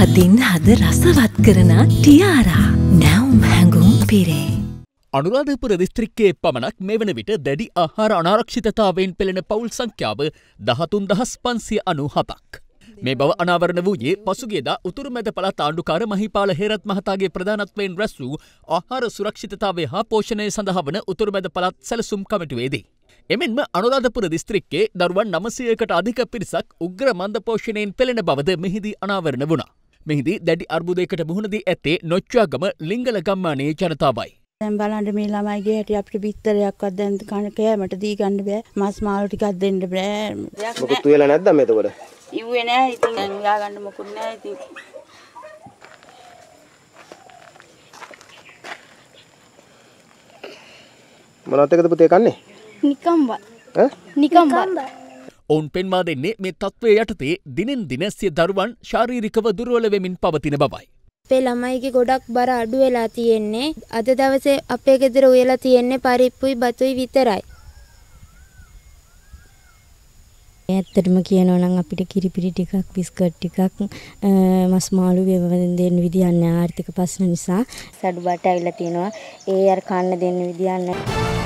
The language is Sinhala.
හදින් හද රසවත් කරන ටියාරා නැවුම් හැඟුම් පිරේ. අනුරාධපුර දිස්ත්‍රික්කයේ පමණක් මෙවන විට දැඩි ආහාර අනාරක්ෂිතතාවයෙන් පෙළෙන පවුල් සංඛ්‍යාව 13597ක්. මේ බව අනාවරණ වූයේ පසුගියදා උතුරු මැද පළාත් ආණ්ඩුකාර මහිපාල හේරත් මහතාගේ ප්‍රධානත්වයෙන් රැස් වූ ආහාර සුරක්ෂිතතාවය හා පෝෂණය සඳහා වන උතුරු මැද පළාත් සැලසුම් කමිටුවේදී. එමෙන්ම අනුරාධපුර දිස්ත්‍රික්කයේ දරුවන් 900කට අධික පිරිසක් උග්‍ර මන්ද පෝෂණයෙන් පෙළෙන බවද මෙහිදී අනාවරණ වුණා. මෙහිදී දැඩි අර්බුදයකට මුහුණ දී ඇත්තේ නොච්චාගම ලිංගල ගම්මානයේ ජනතාවයි. දැන් බලන්න මේ ළමයිගේ හැටි අපිට බිත්තරයක්වත් දැන් කන කෑමට දී ගන්න බෑ. මස් මාළු ටිකක් දෙන්න බෑ. මොකුත් වෙලා නැද්ද මේ එතකොට? ඉව්වේ නෑ. ඉතින් උයා ගන්න මොකුත් නෑ. ඉතින් මොනවද එකද පුතේ කන්නේ? නිකම්වත්. ඈ? නිකම්වත්. ඔවුන් පෙන්වා දෙන්නේ මේ තත්ත්වය යටතේ දිනෙන් දින සිය දරුවන් ශාරීරිකව දුර්වල වෙමින් පවතින බවයි. අපේ ළමයිගේ ගොඩක් බර අඩු වෙලා තියෙන්නේ. අද දවසේ අපේ ගෙදර උයලා තියෙන්නේ පරිප්පුයි බතුයි විතරයි. ඇත්තටම කියනවා නම් අපිට කිරිපිරි ටිකක් බිස්කට් ටිකක් මස් මාළු වේවන දෙන්න විදියක් නැහැ ආර්ථික ප්‍රශ්න නිසා. සඩු බට ඇවිල්ලා තියෙනවා. ඒ අර කන්න දෙන්න විදියක් නැහැ.